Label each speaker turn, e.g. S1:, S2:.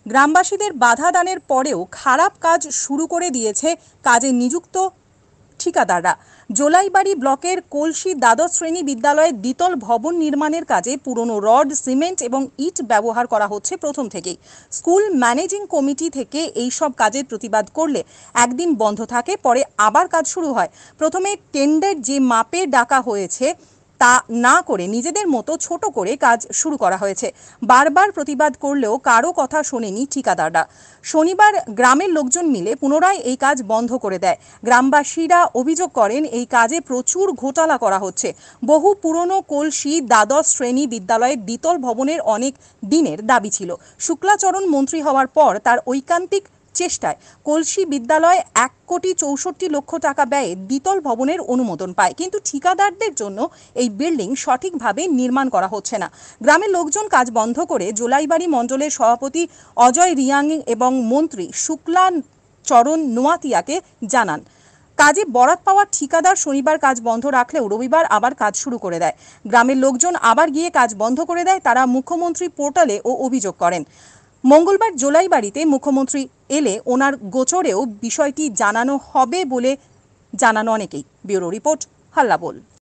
S1: গ্রামবাসীদের বাধা দানের পরেও খারাপ কাজ শুরু করে দিয়েছে কাজে নিযুক্ত ঠিকাদাররা। জোলাইবাড়ি ব্লকের কলসি দ্বাদশ শ্রেণী বিদ্যালয়ের দ্বিতল ভবন নির্মাণের কাজে পুরনো রড, সিমেন্ট এবং ইট ব্যবহার করা হচ্ছে প্রথম থেকেই। স্কুল ম্যানেজিং কমিটি থেকে এই সব কাজের প্রতিবাদ করলে একদিন বন্ধ থাকে, পরে আবার কাজ শুরু হয়। প্রথমে টেন্ডার যে মাপে ডাকা হয়েছে তা না করে নিজেদের মতো ছোট করে কাজ শুরু করা হয়েছে। বারবার প্রতিবাদ করলেও কারো কথা শোনেনি ঠিকাদাররা। শনিবার গ্রামের লোকজন মিলে পুনরায় এই কাজ বন্ধ করে দেয়। গ্রামবাসীরা অভিযোগ করেন এই কাজে প্রচুর ঘোটালা করা হচ্ছে। বহু পুরনো কলসি দ্বাদশ শ্রেণী বিদ্যালয়ের দ্বিতল ভবনের অনেক দিনের দাবি ছিল। শুক্লাচরণ মন্ত্রী হওয়ার পর তার ঐকান্তিক চেষ্টায় কলসি বিদ্যালয় 1,64,00,000 টাকা ব্যয়ে দ্বিতল ভবনের অনুমোদন পায়, কিন্তু ঠিকাদারদের জন্য এই বিল্ডিং সঠিকভাবে নির্মাণ করা হচ্ছে না। গ্রামের লোকজন কাজ বন্ধ করে জোলাইবাড়ি মণ্ডলের সভাপতি অজয় রিয়াং এবং মন্ত্রী শুক্লাচরণ নোয়াতিয়াকে জানান। কাজে বরাত পাওয়া ঠিকাদার শনিবার কাজ বন্ধ রাখলেও রবিবার আবার কাজ শুরু করে দেয়। গ্রামের লোকজন আবার গিয়ে কাজ বন্ধ করে দেয়। তারা মুখ্যমন্ত্রী পোর্টালে অভিযোগ করেন। মঙ্গলবার জোলাইবাড়িতে মুখ্যমন্ত্রী এলে ওনার গোচরেও বিষয়টি জানানো হবে বলে জানানো অনেকেই। ব্যুরো রিপোর্ট, হাল্লা বোল।